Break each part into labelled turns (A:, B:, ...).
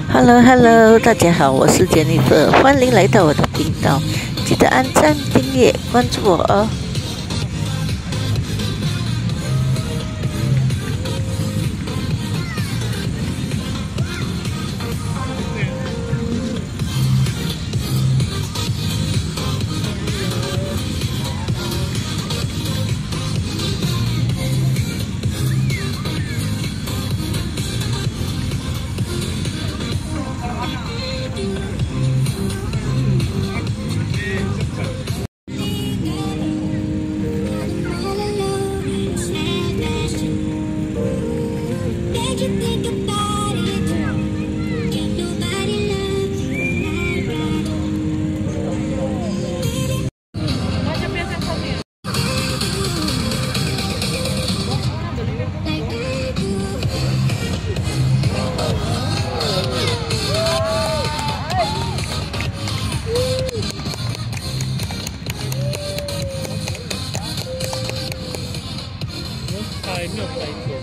A: Hello Hello，大家好，我是 Jennifer，欢迎来到我的频道，记得按赞、订阅、关注我哦。
B: 没有拍过，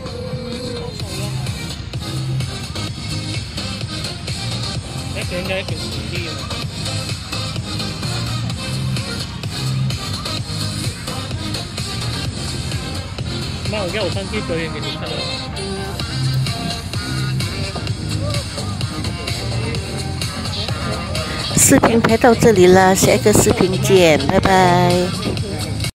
B: 那个应该很实力了。那我要我上去表演给你看了。
A: 视频拍到这里了，下一个视频见，拜拜。